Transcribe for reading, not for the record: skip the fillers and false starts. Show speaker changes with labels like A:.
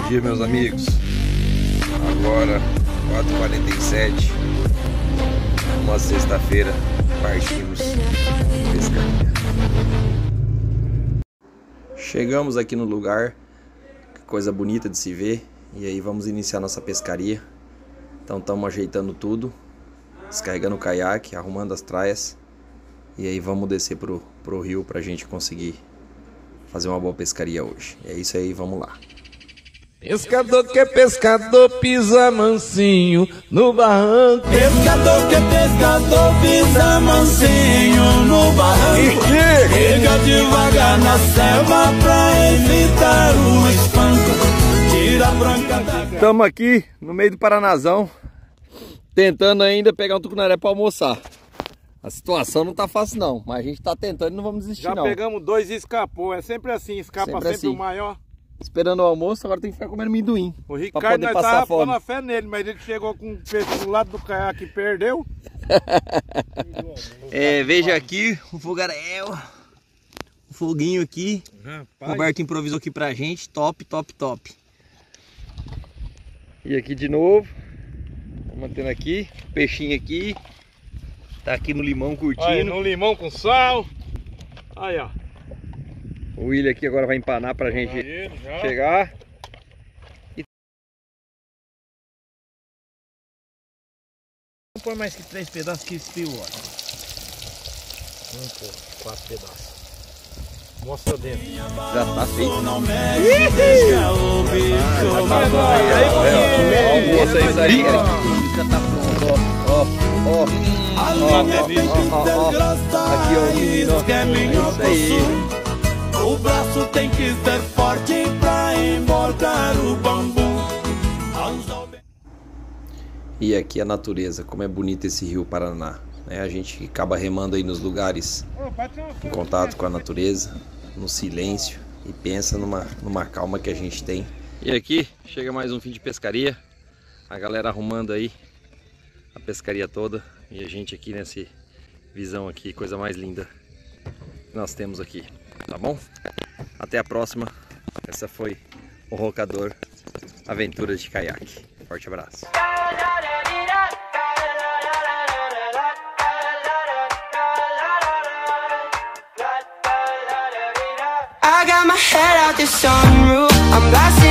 A: Bom dia, meus amigos. Agora 4h47, uma sexta-feira, partimos pescaria. Chegamos aqui no lugar, que coisa bonita de se ver. E aí vamos iniciar nossa pescaria. Então estamos ajeitando tudo, descarregando o caiaque, arrumando as traias. E aí vamos descer pro rio pra gente conseguir fazer uma boa pescaria hoje. É isso aí, vamos lá.
B: Pescador que é pescador pisa mansinho no barranco.
C: Pescador que é pescador pisa mansinho no barranco. Chega devagar na selva pra evitar o espanto. Tira a branca da...
A: Estamos aqui no meio do Paranazão, tentando ainda pegar um tucunaré para almoçar. A situação não tá fácil não, mas a gente tá tentando e não vamos desistir.
B: Já
A: não.
B: Pegamos 2 e escapou, é sempre assim, escapa sempre
A: assim.
B: o maior.
A: Esperando o almoço, agora tem que ficar comendo amendoim.
B: O Ricardo, nós tava pondo a fé nele, mas ele chegou com um peixe do lado do caiaque e perdeu.
A: Veja aqui o fogaréu, o foguinho aqui.
B: Rapaz.
A: O Roberto improvisou aqui pra gente, top, top, top. E aqui de novo, mantendo aqui, peixinho aqui. Tá aqui no limão curtindo.
B: Aí, no limão com sal. Aí, ó.
A: O William aqui agora vai empanar pra gente chegar.
B: Não põe mais que 3 pedaços que esfriou, ó. 4 pedaços. Mostra dentro.
A: Já tá feito. Almoço é isso aí. Já tá pronto, ó. Aqui, ó, menino. É isso aí.
C: O braço tem que ser forte pra embordar o bambu.
A: E aqui a natureza, como é bonito esse rio Paraná, né? A gente acaba remando aí nos lugares em contato com a natureza, no silêncio, e pensa numa calma que a gente tem. E aqui chega mais um fim de pescaria, a galera arrumando aí a pescaria toda, e a gente aqui nessa visão aqui, coisa mais linda que nós temos aqui. Tá bom? Até a próxima. Essa foi o Rocador Aventuras de Caiaque. Forte abraço.
D: I got my head out the sunroof. I'm blasting